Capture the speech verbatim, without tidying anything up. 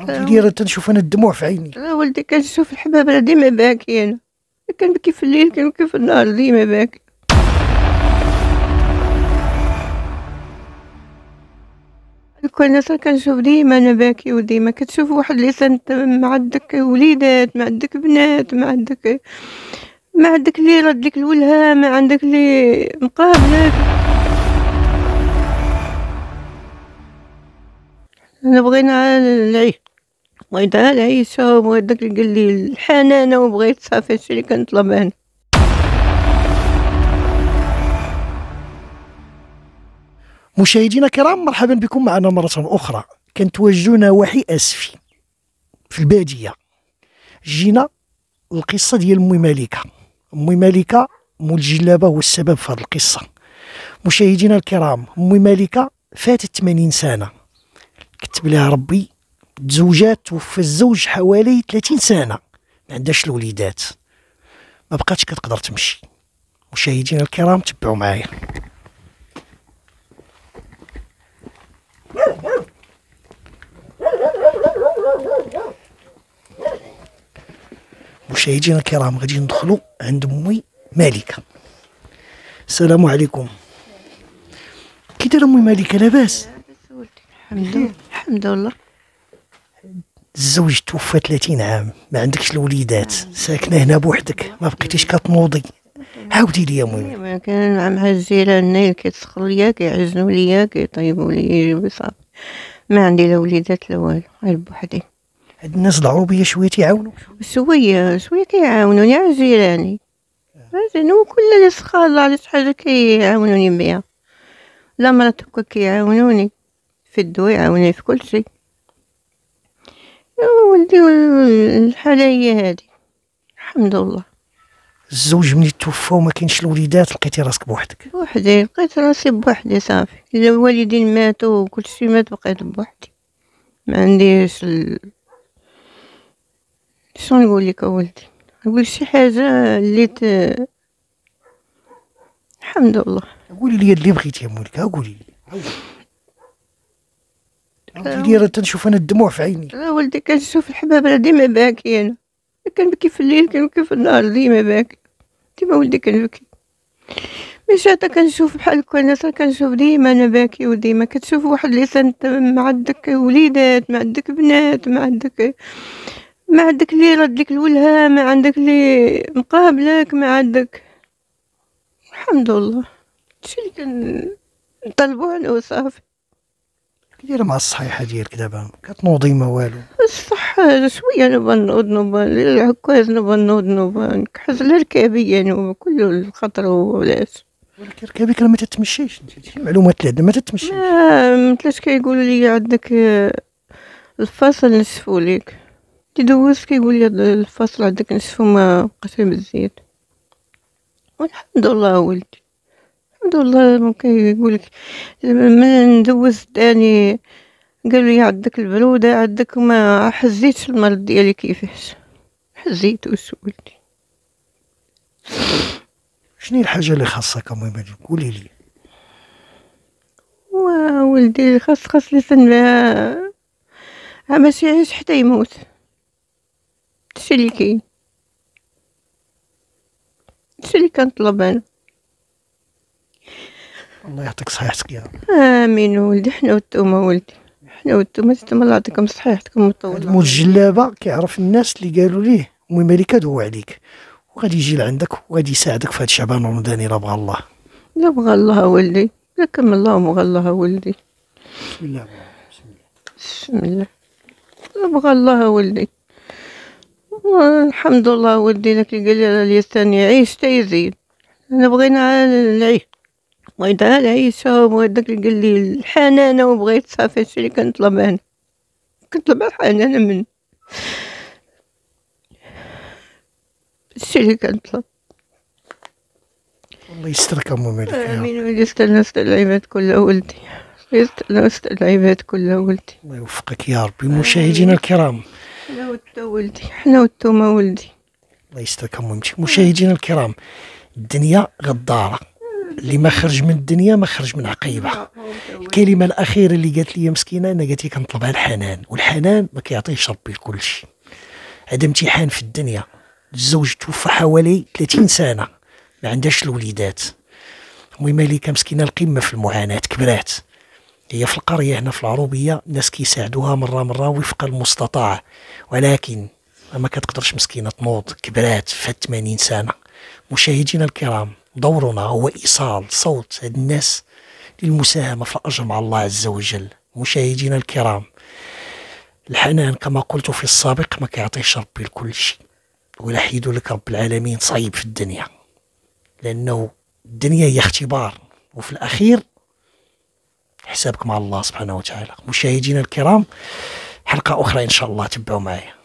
عاودي لي تنشوف انا الدموع في عيني. لا ولدي كنشوف الحبابه ديما باكيه، انا كنبكي في الليل كنبكي في النهار، ديما باكي. كنا كنشوف ديما انا باكي، وديما كتشوف واحد اللي ما عندك وليدات، ما عندك بنات، ما عندك ما عندك اللي رد لك الولها، ما عندك اللي مقابلك. انا بغينا العيش، بغيت العيشه وبغيت داك اللي قال لي الحنانه، وبغيت صافي هادشي اللي كنطلب انا. مشاهدينا الكرام، مرحبا بكم معنا مرة أخرى. كنتواجدوا نواحي أسفي في البادية. جينا القصة ديال أمي مالكة. أمي مالكة مول الجلابة هو السبب في هذه القصة. مشاهدينا الكرام، أمي مالكة فاتت ثمانين سنة، كتب لها ربي، تزوجات، توفى الزوج حوالي ثلاثين سنة، ما عندهاش الوليدات، ما بقاتش كتقدر تمشي. مشاهدينا الكرام تبعوا معايا. مشاهدينا الكرام غادي ندخلوا عند امي مالكة. السلام عليكم. كي دايره امي مالكة؟ لاباس؟ الحمد لله الحمد لله. الزوج توفى ثلاثين عام، ما عندكش الوليدات، ساكنه هنا بوحدك، ما بقيتيش كتنوضي. عاودي لي يا امي. ما كان مع مع الجيران نايل كيتسخروا ليا، كيعجنوا ليا، كيطيبوا لي، يجيبوا صافي. ما عندي لا وليدات لا والو، غير بوحدي. هاد الناس العروبيه شويه تيعاونوا؟ شويه شويه كيعاونوني على جيراني، فهمتيني، وكل اللي سخا الله على شي حاجه كيعاونوني بها. لا مرات هكا كيعاونوني في الدواء، يعاونوني في كل شيء. يا ولدي الحاله هي هادي، الحمد لله. الزوج ملي توفى وما كاينش الوليدات، لقيتي راسك بوحدك؟ بوحدي، لقيت راسي بوحدي صافي. الا الوالدين ماتوا وكلشي مات، بقيت بوحدي، ما عنديش ال... شنو نقول لك اولدي، نقول شي حاجه اللي ت... الحمد لله. قولي لي اللي بغيتي يا مولك، قولي لي. عاودي لي تنشوف انا الدموع في عيني. لا ولدي كنشوف الحبابه ديما باكيه، انا كنبكي في الليل كنبكي في النهار، ديما باكي، ديما ولدي كنبكي. مش حتى كنشوف بحال هكا الناس، كنشوف ديما انا باكي، وديما كتشوف واحد اللي انت ما عندك وليدات، ما عندك بنات، ما عندك ما عندك اللي رد لك الولها، ما عندك اللي مقابلك، ما عندك. الحمد لله، هادشي اللي كنطلبو انا وصافي. كي دايره مع الصحيحه ديالك دابا؟ كتنوضي ما والو؟ الصحة شوية نبغى نوض، نبغى العكاز، نبغى نوض، نبغى نكحز الركابي يعني كل الخطر ولاش. ولكن ركابك راه ما تتمشيش، انت شي معلومات اللي عندنا ما تتمشيش. ما مثلاش كيقولوا لي عندك الفصل نشفوا ليك، كي دوزت كيقول لي الفصل عندك نشفو، ما بقاش بالزيت. والحمد لله ولدي، الحمد لله. ممكن يقولك من ندوز تاني قالوا لي عندك البروده، عندك، ما حزيتش المرض ديالي كيفاش حزيتوش ولدي. شنو هي الحاجه اللي خاصك امي مالك؟ قولي لي. وولدي خاص خاص لسان بها، باش يعيش حتى يموت، هادشي اللي كاين، هادشي اللي كنطلب انا. الله يعطيك صحيحتك يا رب. امين ولدي. حنا والتومه ولدي، حنا والتومه، تما الله يعطيكم صحيحتكم وطول. مول الجلابه كيعرف الناس اللي قالوا ليه امي مالكة دو عليك، وغادي يجي لعندك وغادي يساعدك في هاد شعبان رمضان الا بغى الله. لا بغى الله ولدي، لا كمل الله بغى الله ولدي. بسم الله بسم الله بسم الله. لا بغى الله ولدي. الحمد لله ولدي، داك اللي قال لي اليسان يعيش حتى يزيد. انا بغينا العيش، بغيت العيشه، وبغيت داك اللي قال لي الحنانه، وبغيت صافي هادشي اللي كنطلب انا، كنطلب الحنانه من هادشي اللي كنطلب. الله يسترك امي مالكة. امين ولدي. يستر يستر العباد كلها ولدي، يستر يستر العباد كلها ولدي. الله يوفقك يا ربي. مشاهدينا الكرام، حنا والتو ولدي، حنا والتومه ولدي. الله يسترك امي. مشاهدينا الكرام، الدنيا غداره، اللي ما خرج من الدنيا ما خرج من عقيبه. الكلمه الاخيره اللي قالت لي مسكينه، انا قالت لي كنطلبها الحنان، والحنان ما كيعطيهش ربي لكل شيء. هذا امتحان في الدنيا. الزوج توفى حوالي ثلاثين سنه ما عندهاش الوليدات. المهم مليكه مسكينه القمه في المعاناه، كبرات هي في القريه هنا في العروبيه، الناس كيساعدوها مره مره وفق المستطاع، ولكن ما كتقدرش مسكينه تنوض، كبرات فات ثمانين سنه. مشاهدينا الكرام، دورنا هو ايصال صوت هاد الناس للمساهمه في الاجر مع الله عز وجل. مشاهدينا الكرام، الحنان كما قلت في السابق ما كيعطيش ربي لكل شيء، ولا حيدوا لك رب العالمين صعيب في الدنيا، لانه الدنيا هي اختبار، وفي الاخير حسابك مع الله سبحانه وتعالى. مشاهدينا الكرام، حلقه اخرى ان شاء الله تبعوا معي.